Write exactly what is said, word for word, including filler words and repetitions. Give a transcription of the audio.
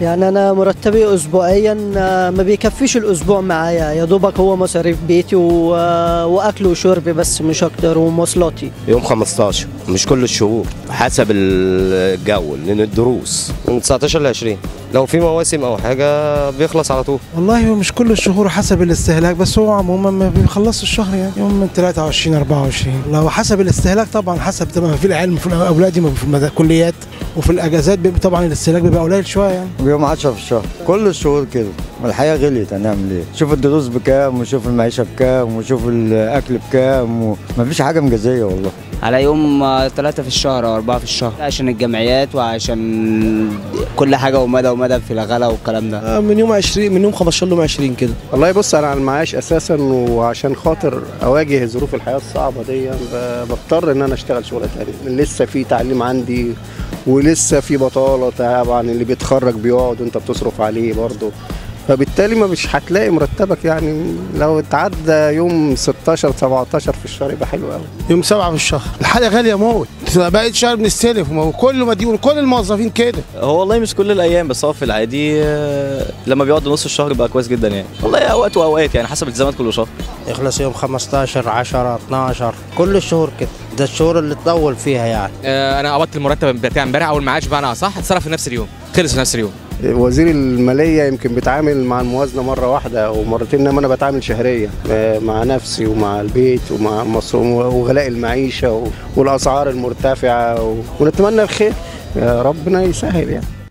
يعني انا مرتبي اسبوعيا ما بيكفيش الاسبوع معايا، يا دوبك هو مصاريف بيتي و... واكل وشربي بس مش اكتر، ومواصلاتي. يوم خمستاشر، مش كل الشهور، حسب الجو لان الدروس من تسعتاشر ل عشرين، لو في مواسم او حاجه بيخلص على طول. والله مش كل الشهور، حسب الاستهلاك، بس هو عموما ما بيخلصش الشهر يعني يوم من ثلاثة وعشرين أربعة وعشرين، لو حسب الاستهلاك طبعا، حسب طبعا في العلم في اولادي في الكليات وفي الاجازات بيبقى طبعا الاستهلاك بيبقى قليل شويه يعني. بيوم عشرة في الشهر، كل الشهور كده، الحياه غليت هنعمل ايه؟ شوف الدروس بكام وشوف المعيشه بكام وشوف الاكل بكام، ومفيش حاجه مجازيه والله. على يوم ثلاثة في الشهر أو أربعة في الشهر، عشان الجمعيات وعشان كل حاجة ومدى ومدى في الغلا والكلام ده. من يوم عشرين، من يوم خمستاشر ليوم عشرين كده. والله بص، أنا على المعاش أساسا، وعشان خاطر أواجه ظروف الحياة الصعبة دي بضطر إن أنا أشتغل شغلة تانية. لسه في تعليم عندي ولسه في بطالة طبعا، اللي بيتخرج بيقعد وأنت بتصرف عليه برضه، فبالتالي ما مش هتلاقي مرتبك يعني. لو اتعدى يوم ستاشر سبعتاشر في الشهر يبقى حلو قوي. يوم سبعة في الشهر الحاجه غاليه موت، بقيت شهر بنستلف وكله مديون، كل الموظفين كده. هو والله مش كل الايام، بس هو في العادي لما بيقعد نص الشهر يبقى كويس جدا يعني. والله اوقات واوقات يعني، حسب الالتزامات كل شهر. يخلص يوم خمستاشر عشرة اتناشر، كل الشهور كده، ده الشهور اللي تطول فيها يعني. آه انا قبضت المرتب بتاعي امبارح او المعاش بمعنى صح، اتصرف في نفس اليوم، خلص في نفس اليوم. وزير الماليه يمكن بيتعامل مع الموازنه مره واحده او مرتين، انما انا بتعامل شهريا مع نفسي ومع البيت ومع مصر وغلاء المعيشه والاسعار المرتفعه، ونتمنى الخير، ربنا يسهل يعني.